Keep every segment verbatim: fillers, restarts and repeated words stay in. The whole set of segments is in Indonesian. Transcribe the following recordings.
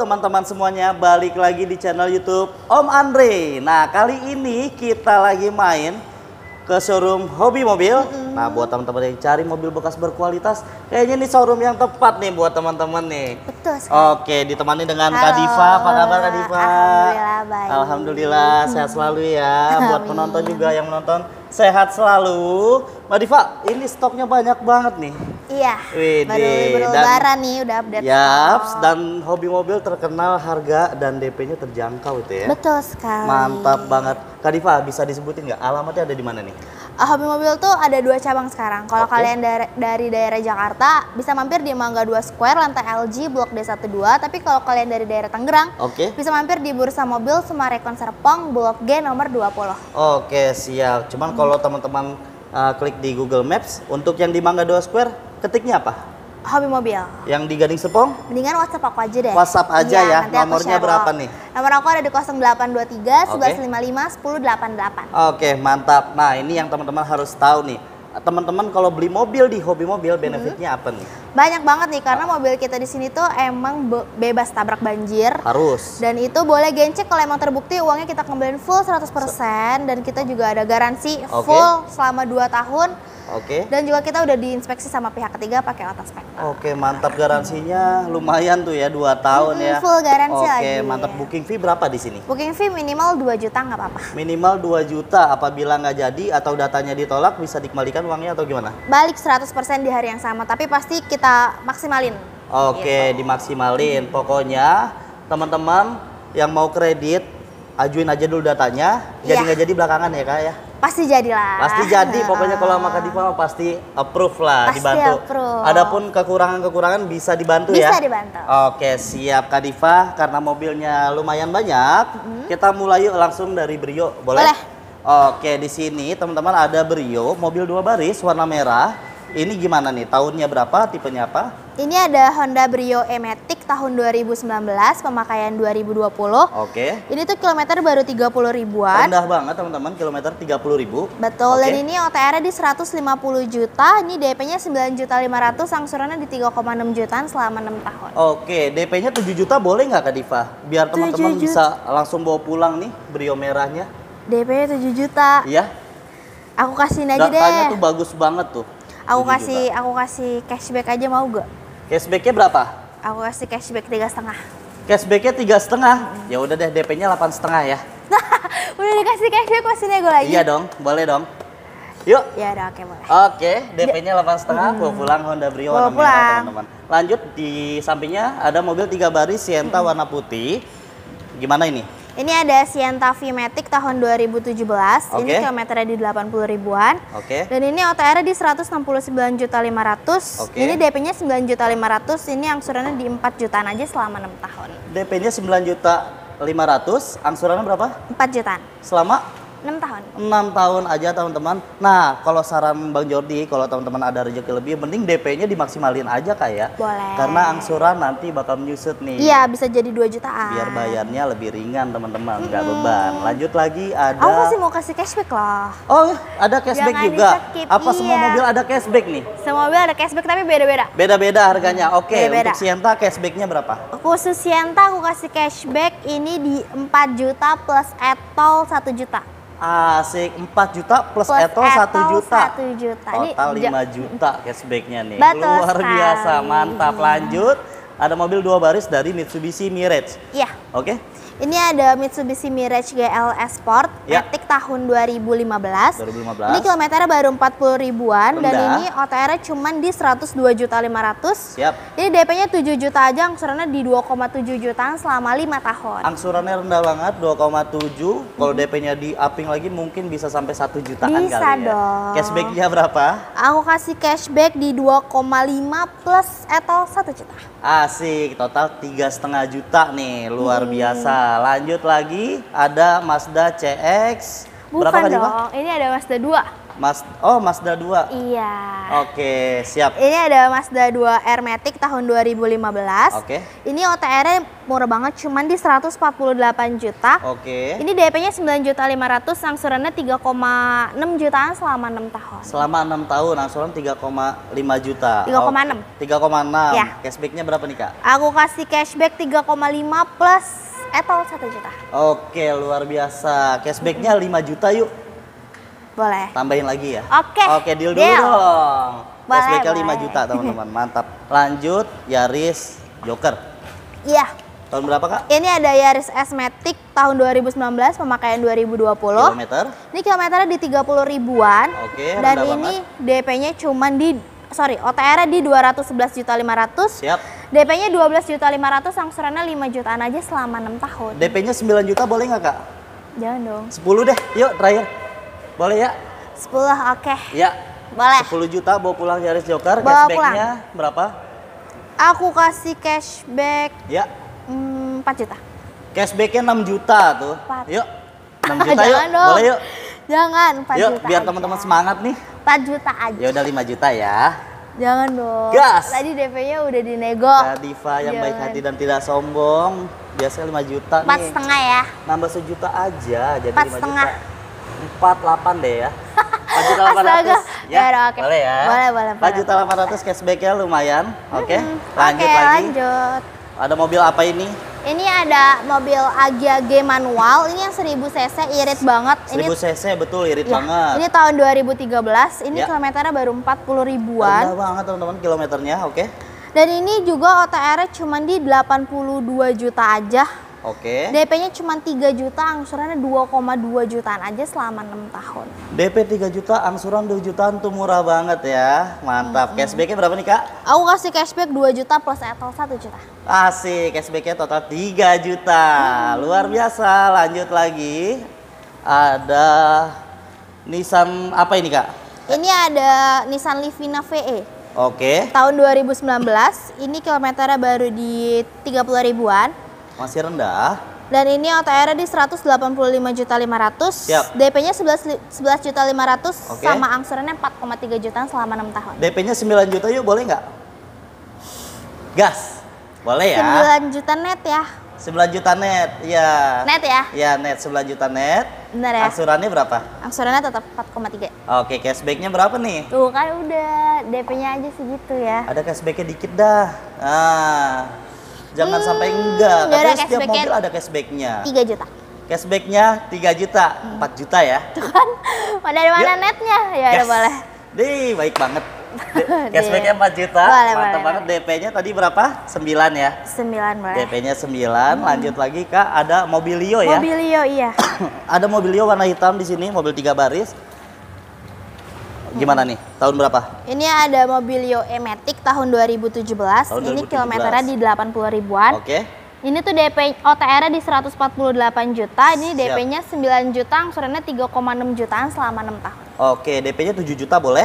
teman-teman semuanya, balik lagi di channel YouTube Om Andre. Nah, kali ini kita lagi main ke showroom hobi mobil. Mm-hmm. Nah, buat teman-teman yang cari mobil bekas berkualitas, kayaknya ini showroom yang tepat nih buat teman-teman nih. Betul sekali. Oke, ditemani dengan Halo. Kak Diva. Apa kabar Kak Diva? Alhamdulillah baik. Alhamdulillah sehat selalu ya. Buat penonton juga yang menonton, sehat selalu. Mbak Diva, ini stoknya banyak banget nih. Iya, Wede. baru libur lebaran nih udah update. Yaps, stok. dan hobi mobil terkenal harga dan D P-nya terjangkau itu ya. Betul sekali. Mantap banget. Kak Diva, bisa disebutin nggak alamatnya ada di mana nih? Uh, hobi mobil tuh ada dua cabang sekarang. Kalau Oke. kalian dari, dari daerah Jakarta bisa mampir di Mangga dua Square lantai L G Blok D satu dua. Tapi kalau kalian dari daerah Tangerang, Oke. bisa mampir di Bursa Mobil Sumarekon Serpong Blok G nomor dua puluh. Oke, siap. Cuman kalau teman-teman uh, klik di Google Maps, untuk yang di Mangga dua Square, ketiknya apa? Hobi mobil. Yang di Gading Serpong? Mendingan WhatsApp aku aja deh. WhatsApp aja Iya, ya. nanti aku Nomornya share berapa loh. nih? Nomor aku ada di nol delapan dua tiga, Oke. satu satu lima lima, satu nol delapan delapan. Oke, mantap. Nah, ini yang teman-teman harus tahu nih. Teman-teman kalau beli mobil di hobi mobil, benefitnya apa nih? Banyak banget nih karena mobil kita di sini tuh emang be- bebas tabrak banjir. Harus. Dan itu boleh gencek kalau emang terbukti uangnya kita kembaliin full seratus persen dan kita juga ada garansi Oke. full selama dua tahun. Oke. Dan juga kita udah diinspeksi sama pihak ketiga pakai otospektor. Oke, mantap, garansinya lumayan tuh ya, dua tahun Mm-mm, ya. full garansi Oke, lagi. mantap. Booking fee berapa di sini? Booking fee minimal dua juta nggak apa-apa. Minimal dua juta, apabila nggak jadi atau datanya ditolak bisa dikembalikan uangnya atau gimana? Balik seratus persen di hari yang sama, tapi pasti kita maksimalin. Oke, Gitu. dimaksimalin. Pokoknya teman-teman yang mau kredit, ajuin aja dulu datanya. Jadi Iya. nggak jadi belakangan ya Kak ya? Pasti jadilah. Pasti jadi, pokoknya kalau sama Kak Diva mah pasti approve lah, Pasti dibantu. approve. Adapun kekurangan-kekurangan bisa dibantu ya? Bisa dibantu. Oke, siap Kak Diva. Karena mobilnya lumayan banyak, kita mulai yuk langsung dari Brio, boleh? Boleh. Oke, di sini teman-teman ada Brio, mobil dua baris warna merah. Ini gimana nih? Tahunnya berapa? Tipenya apa? Ini ada Honda Brio E-Matic tahun dua ribu sembilan belas, pemakaian dua ribu dua puluh. Oke. Ini tuh kilometer baru tiga puluh ribuan. Rendah banget teman-teman, kilometer tiga puluh ribu. Betul, Oke. dan ini O T R-nya di seratus lima puluh juta, ini D P-nya sembilan juta lima ratus, angsurannya di tiga koma enam jutaan selama enam tahun. Oke, D P-nya tujuh juta boleh nggak Kak Diva? Biar teman-teman tujuh bisa langsung bawa pulang nih Brio merahnya. D P-nya tujuh juta. Iya. Aku kasihin aja Datanya deh. tuh bagus banget tuh. Aku tujuh kasih juta. aku kasih cashback aja mau gak? Cashbacknya berapa? Aku kasih cashback tiga setengah. Cashbacknya tiga setengah. Ya udah deh, D P-nya delapan setengah ya. Udah dikasih cashback masih nego lagi? Iya dong, boleh dong. Yuk. Ya udah, oke boleh. Oke, D P-nya delapan setengah. Bawa pulang Honda Brio Bawa warna merah pulang. teman-teman. Lanjut di sampingnya ada mobil tiga baris Sienta warna putih. Gimana ini? Ini ada Sienta V-Matic tahun dua ribu tujuh belas. Oke. Ini kilometernya di delapan puluh ribuan. Oke. Dan ini O T R-nya di seratus enam puluh sembilan juta lima ratus. Oke. Ini D P-nya sembilan juta lima ratus. Ini angsurannya di empat jutaan aja selama enam tahun. D P-nya sembilan juta lima ratus, angsurannya berapa? empat jutaan. Selama enam tahun. enam tahun aja teman-teman. Nah, kalau saran Bang Jordi, kalau teman-teman ada rezeki lebih, mending D P-nya dimaksimalin aja kayak. Boleh. Karena angsuran nanti bakal menyusut nih. Iya, bisa jadi dua jutaan. Biar bayarnya lebih ringan teman-teman, nggak beban. Lanjut lagi ada. Aku masih mau kasih cashback loh. Oh, ada cashback Jangan juga. di-skip, Apa semua iya. mobil ada cashback nih? Semua mobil ada cashback tapi beda-beda. Beda-beda harganya. Oke, Beda-beda. untuk Sienta cashbacknya berapa? Khusus Sienta aku kasih cashback ini di empat juta plus e-tol satu juta. Asik, empat juta plus, Plus etol satu e-tol juta. satu juta. Ini Total ja- lima juta cashbacknya nih. Betul Luar sekali. biasa, mantap. Lanjut, ada mobil dua baris dari Mitsubishi Mirage. Iya. Oke, Ini ada Mitsubishi Mirage G L S Sport, Ya. Matic tahun dua ribu lima belas. dua ribu lima belas. Ini kilometernya baru empat puluh ribuan dan Rendah. ini O T R-nya cuma di seratus dua juta lima ratus. Siap. Ini D P-nya tujuh juta aja, angsurannya di dua koma tujuh jutaan selama lima tahun. Angsurannya rendah banget, dua koma tujuh. Kalau D P-nya di upping lagi mungkin bisa sampai satu jutaan Bisa kali ya. dong. Cashbacknya berapa? Aku kasih cashback di dua koma lima plus etol satu juta. Asik, total tiga setengah juta nih, luar biasa. Lanjut lagi, ada Mazda C X. Bukan Berapa Kak Diva? dong, ini ada Mazda dua. Mas, oh Mazda dua. Iya. Oke, siap. Ini ada Mazda dua R Matic tahun dua ribu lima belas. Oke. Ini O T R-nya murah banget, cuman di seratus empat puluh delapan juta. Oke. Ini D P-nya sembilan juta lima ratus, angsurannya tiga koma enam jutaan selama enam tahun. Selama enam tahun, angsuran tiga koma lima juta. tiga koma enam. tiga koma enam. Ya. Cashback-nya berapa nih, Kak? Aku kasih cashback tiga koma lima plus etol satu juta. Oke, luar biasa. Cashback-nya lima juta yuk. Boleh. Tambahin lagi ya. Oke. Oke, deal dulu Deal. dong. Boleh, Cashback-nya lima boleh. juta, teman-teman. Mantap. Lanjut, Yaris Joker. Iya. Tahun berapa, Kak? Ini ada Yaris S Matic tahun dua ribu sembilan belas, pemakaian dua ribu dua puluh. Kilometer. Ini kilometernya di tiga puluh ribuan. Oke, Dan rendah ini D P-nya cuman di sorry, O T R-nya di dua ratus sebelas juta lima ratus. Siap. D P-nya dua belas juta lima ratus, angsurannya lima jutaan aja selama enam tahun. D P-nya sembilan juta boleh nggak, Kak? Jangan dong. sepuluh deh. Yuk, terakhir. Boleh ya? sepuluh, oke. Ya. Boleh. sepuluh juta bawa pulang Yaris Joker. Bawa Cashback-nya berapa? Aku kasih cashback Ya. hmm, empat juta. Cashback-nya enam juta tuh. Empat. Yuk. enam juta yuk. Jangan dong. Boleh yuk. Jangan, empat Yuk, juta biar aja. teman-teman semangat nih. empat juta aja. Ya udah lima juta ya. Jangan dong. Gas. Tadi D P-nya udah dinego. Kak Diva yang baik Jangan. hati dan tidak sombong. Biasanya lima juta Empat nih. setengah ya. Nambah sejuta aja jadi Empat lima setengah. juta. Empat delapan deh ya. Empat juta delapan Astaga. ratus. Ya udah, oke. Boleh ya. Boleh, boleh, Empat boleh. juta delapan ratus cashbacknya lumayan. Oke. Lanjut Oke, lagi. lanjut. Ada mobil apa ini? Ini ada mobil Agya-G manual. Ini yang seribu cc, irit banget. seribu Ini cc betul irit ya, banget. ini tahun dua ribu tiga belas. Ini Ya. kilometernya baru empat puluh Rendah ribuan. banget teman-teman kilometernya. Oke. Dan ini juga O T R-nya cuma di delapan puluh dua juta aja. Oke. D P-nya cuma tiga juta, angsurannya dua koma dua jutaan aja selama enam tahun. D P tiga juta, angsuran dua jutaan tuh murah banget ya. Mantap. Cashbacknya berapa nih, Kak? Aku kasih cashback dua juta plus etol satu juta. Asik, cashbacknya total tiga juta. Luar biasa. Lanjut lagi. Ada Nissan apa ini, Kak? Ini ada Nissan Livina V E. Oke. Tahun dua ribu sembilan belas, ini kilometernya baru di tiga puluh ribuan. Masih rendah. Dan ini O T R-nya di seratus delapan puluh lima juta lima ratus. Siap. D P-nya sebelas juta lima ratus. Oke. Sama angsurannya empat koma tiga jutaan selama enam tahun. D P-nya sembilan juta yuk, boleh nggak? Gas. Boleh ya? sembilan juta net ya. sembilan juta net. Iya. Net ya? Iya, net sembilan juta net. Bener ya? Angsurannya berapa? Angsurannya tetap empat koma tiga. Oke, cashbacknya berapa nih? Tuh kan udah, D P-nya aja segitu ya. Ada cashbacknya dikit dah. Ah, jangan sampai enggak. ya udah, Katanya setiap cashbacknya mobil ada cashbacknya. tiga juta. Cashbacknya tiga juta, empat juta ya. Tuh kan, dari mana Yuk. netnya? Ya udah Yes. boleh. Dih, baik banget. De- Cashbacknya empat juta. Boleh, Mantap boleh, banget. D P-nya tadi berapa? sembilan ya. sembilan boleh. D P-nya sembilan. Lanjut lagi, Kak. Ada Mobilio ya. Mobilio iya. Ada Mobilio warna hitam di sini, mobil tiga baris. Gimana nih? Tahun berapa? Ini ada Mobilio E-Matic tahun dua ribu tujuh belas. Tahun Ini dua ribu tujuh belas. kilometernya di delapan puluh ribuan. Oke. Ini tuh D P O T R-nya di seratus empat puluh delapan juta. Ini Siap. D P-nya sembilan juta, angsurannya tiga koma enam jutaan selama enam tahun. Oke, D P-nya tujuh juta boleh?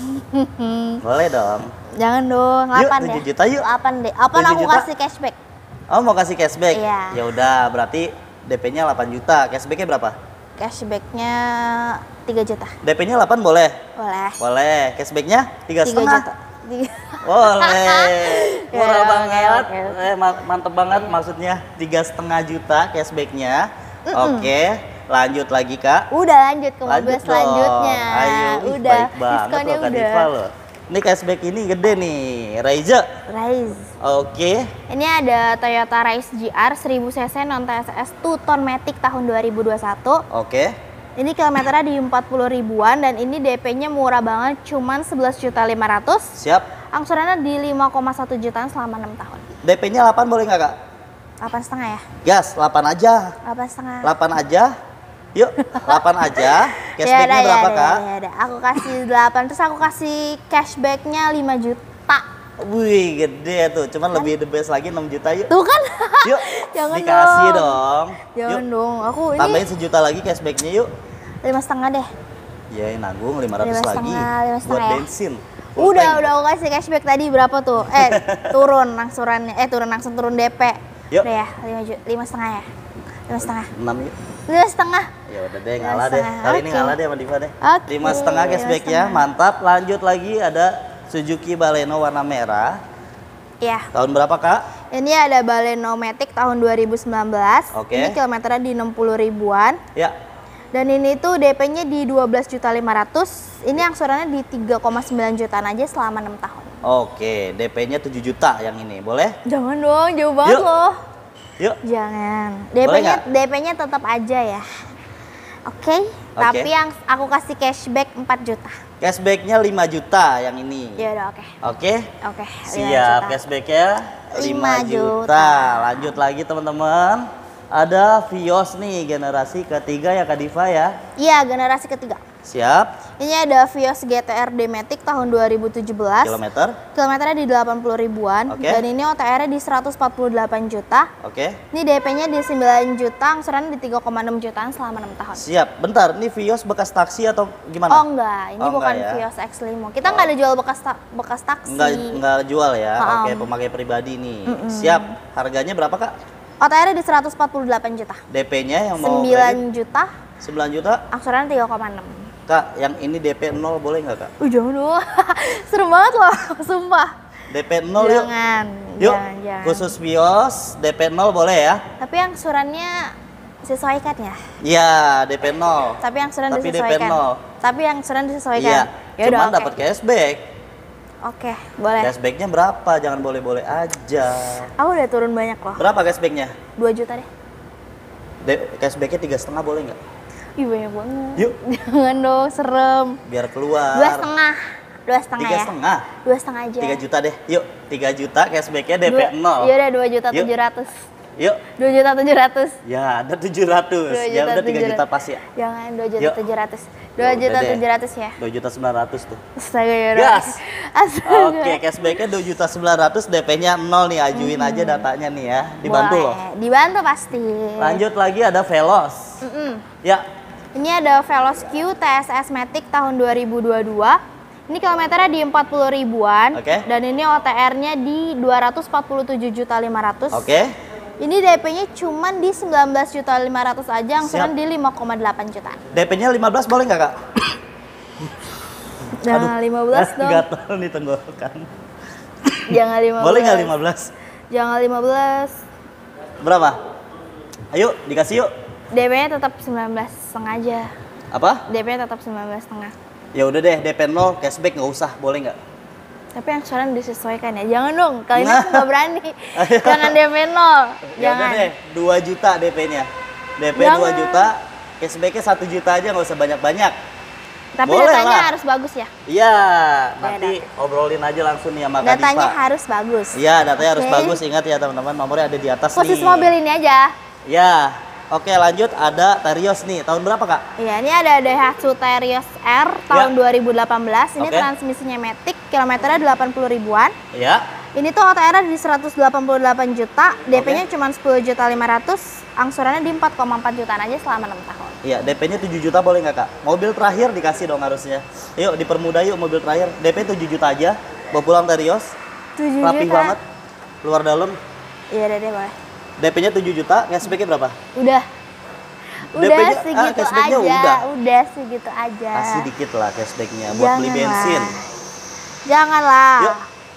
Boleh dong. Jangan dong, Yuk, delapan tujuh deh. juta yuk. delapan deh. Apa tujuh aku juta? kasih cashback? Oh, mau kasih cashback? Iya. Ya udah, berarti D P-nya delapan juta. Cashback-nya berapa? Cashbacknya tiga juta. D P-nya delapan boleh? Boleh. Boleh. Cashback-nya tiga tiga setengah? juta. Tiga- Boleh. Ya, Murah oke, banget. oke, oke. Eh, ma- mantep banget maksudnya tiga setengah juta cashback-nya. Oke, lanjut lagi, Kak. Udah lanjut ke mobil Lanjut dong. selanjutnya. Ayo, ih, udah. baik banget Diskonnya loh Kak udah. Diva loh. Ini cashback ini gede nih, Raiza. Rise. Oke, Ini ada Toyota Rise G R seribu cc non T S S dua ton Matic tahun dua ribu dua puluh satu. oke. Ini kilometernya di empat puluh ribuan dan ini D P-nya murah banget, cuman sebelas juta lima ratus. Siap. Angsurannya di lima koma satu jutaan selama enam tahun. D P-nya delapan boleh nggak, Kak? delapan setengah ya? Gas, delapan aja. delapan setengah. delapan aja. Yuk, delapan aja. Cashbacknya Ya udah, ya berapa, udah, Kak? ya udah. Aku kasih delapan, terus aku kasih cashbacknya lima juta. Wih, gede tuh. Cuman lebih the best lagi enam juta yuk. Tuh kan? Yuk, Jangan dikasih dong. dong. Jangan Yuk, dong, aku ini tambahin sejuta lagi cashbacknya yuk. lima setengah deh. Ya, nanggung lima ratus Lima lagi. setengah, lima Buat setengah ya. bensin. Udah, Full udah aku kasih cashback tadi berapa tuh? Eh, turun angsurannya, eh turun langsung turun D P. Yuk. Udah ya, lima juta, lima setengah ya, lima setengah. enam yuk. Dua setengah. Ya udah deh, Dua ngalah deh. setengah, Kali ini oke. ngalah deh sama Diva deh. Oke, Lima setengah dua cashbacknya, setengah. mantap. Lanjut lagi ada Suzuki Baleno warna merah. Ya. Tahun berapa kak? Ini ada Baleno Matic tahun dua ribu sembilan belas. Oke. Ini kilometernya di enam puluh ribuan. Ya. Dan ini tuh D P-nya di dua belas juta lima ratus. Ini angsurannya di tiga koma sembilan jutaan aja selama enam tahun. Oke, D P-nya tujuh juta yang ini, boleh? Jangan dong, jauh banget Yuk. loh. Yuk. Jangan. Boleh D P-nya nggak? D P-nya tetap aja ya. Oke. Tapi yang aku kasih cashback empat juta. Cashbacknya lima juta yang ini. Ya udah oke. Oke. Oke. lima Siap, juta. cashbacknya lima lima juta. juta. Lanjut lagi teman-teman. Ada Vios nih, generasi ketiga ya Kak Diva ya. Iya, generasi ketiga. Siap. Ini ada Vios G T R D Matic tahun dua ribu tujuh belas. Kilometer. Kilometernya di delapan puluh ribuan. Oke. Dan ini O T R-nya di seratus empat puluh delapan juta. Oke. Ini D P-nya di sembilan juta, angsurannya di tiga koma enam jutaan selama enam tahun. Siap. Bentar, ini Vios bekas taksi atau gimana? Oh enggak, ini Oh, bukan enggak ya? Vios X lima. Kita nggak ada jual bekas ta- bekas taksi. Enggak, enggak jual ya. Ha-am. Oke, pemakai pribadi nih. Siap. Harganya berapa Kak? O T R-nya di seratus empat puluh delapan juta. D P-nya yang mau sembilan juta, kredit? sembilan juta. angsurannya tiga koma enam. Kak, yang ini D P nol boleh nggak Kak? Uh, jangan dong. Serem banget loh, sumpah. D P nol yuk. Jangan, Yuk, jangan, jangan. khusus Vios D P nol boleh ya? Tapi angsurannya sesuaikan ya. Iya, D P nol. Tapi angsuran Tapi D P disesuaikan. nol. Tapi angsuran disesuaikan. Iya, Ya udah, cuman oke. dapat cashback. Oke, boleh. Cashbacknya berapa? Jangan boleh-boleh aja. Aku udah turun banyak loh. Berapa cashbacknya? dua juta deh. De- cashbacknya tiga setengah boleh nggak? Ih banyak banget. Yuk. Jangan dong, serem. Biar keluar. Dua setengah. Dua setengah Tiga ya. setengah. Dua setengah aja. Tiga juta deh. Yuk, tiga juta cashbacknya D P Dua- nol. Iya udah dua juta Yuk. tujuh ratus. Yuk. Dua juta tujuh ratus. Ya, ada tujuh ratus. Dua Ya juta udah tiga tujuh juta ratus. pas ya. Jangan dua juta Yuk. tujuh ratus. Ya Dua udah juta deh. tujuh ratus ya. dua juta sembilan ratus tuh. Astaga ya udah. Gas. Astaga. Oke, cashbacknya dua juta sembilan ratus, D P-nya nol nih. Ajuin aja datanya nih ya. Dibantu Boleh. loh. Dibantu pasti. Lanjut lagi ada Veloz. Mm-mm. Ya, Ini ada Veloz Q T S S Matic tahun dua ribu dua puluh dua. Ini kilometernya di empat puluh ribuan. Oke. Dan ini O T R-nya di dua ratus empat puluh tujuh juta lima ratus. oke. Ini D P-nya cuman di sembilan belas juta lima ratus aja, angsuran Siap. di lima koma delapan jutaan. D P-nya lima belas boleh nggak Kak? Jangan lima belas dong. Gatel nih tenggorokan. Jangan lima belas. Boleh nggak lima belas? Jangan lima belas. Berapa? Ayo, dikasih yuk. D P-nya tetap sembilan belas setengah aja. Apa? D P-nya tetap sembilan belas setengah. Ya udah deh, D P nol, cashback nggak usah, boleh nggak? Tapi angsuran disesuaikan ya. Jangan dong, kali ini Nah. aku nggak berani. Jangan D P nol. Ya udah Jangan. deh, dua juta D P-nya. D P Jangan. dua juta, cashbacknya satu juta aja, nggak usah banyak-banyak. Tapi Boleh datanya lah. harus bagus ya. Iya, nanti obrolin aja langsung nih sama Kak Datanya Diva. harus bagus. Iya, datanya harus Oke. bagus. Ingat ya teman-teman, nomornya ada di atas Khusus nih. mobil ini aja. Ya, oke lanjut ada Terios nih. Tahun berapa Kak? Iya, ini ada Daihatsu Terios R tahun Ya. dua ribu delapan belas. Ini Oke. transmisinya Matic, kilometernya delapan puluh ribuan. Ya, Ini tuh O T R-nya di seratus delapan puluh delapan juta, D P-nya cuma sepuluh juta lima ratus, angsurannya di empat koma empat jutaan aja selama enam tahun. iya D P-nya tujuh juta boleh nggak Kak? Mobil terakhir dikasih dong harusnya. Yuk dipermudah yuk mobil terakhir. D P tujuh juta aja. Bawa pulang Terios. tujuh Rapi juta. banget. Luar dalam. Iya, deh, deh, boleh. D P-nya tujuh juta, cashback-nya berapa? Udah. Udah D P-nya, ah, segitu cashback-nya aja. udah. Udah segitu aja. Kasih dikit lah cashback-nya buat beli Janganlah. bensin. Janganlah. Yuk.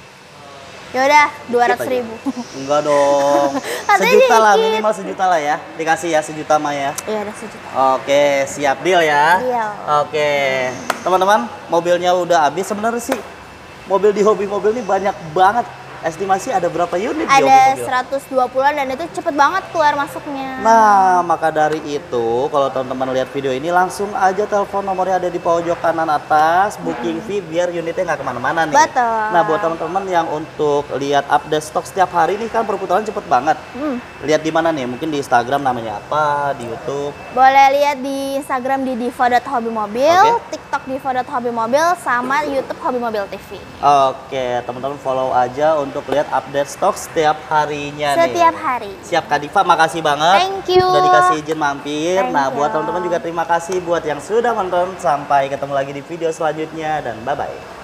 Yaudah, dua Dikit ratus aja. ribu. Enggak dong. Katanya Sejuta lah, dikit. minimal sejuta lah ya. Dikasih ya sejuta mah ya. Iya, udah sejuta. Oke, siap deal ya. Deal. Oke, teman-teman, mobilnya udah habis. Sebenarnya sih mobil di hobi mobil ini banyak banget. Estimasi ada berapa unit di hobi Ada mobil? seratus dua puluhan dan itu cepet banget keluar masuknya. Nah, maka dari itu, kalau teman-teman lihat video ini, langsung aja telepon nomornya ada di pojok kanan atas, booking fee biar unitnya nggak kemana-mana nih. Betul. Nah, buat teman-teman yang untuk lihat update stok setiap hari nih kan perputaran cepet banget. Hmm. Lihat di mana nih? Mungkin di Instagram namanya apa, di YouTube. Boleh lihat di Instagram di divo dot hobymobil, Oke. TikTok divo dot hobymobil, sama YouTube Hobi Mobil T V. Oke, teman-teman follow aja untuk lihat update stok setiap harinya nih. Setiap hari. Siap Kak Diva, makasih banget. Thank you. Udah dikasih izin mampir. Thank nah, buat you. teman-teman juga terima kasih buat yang sudah menonton. Sampai ketemu lagi di video selanjutnya dan bye-bye.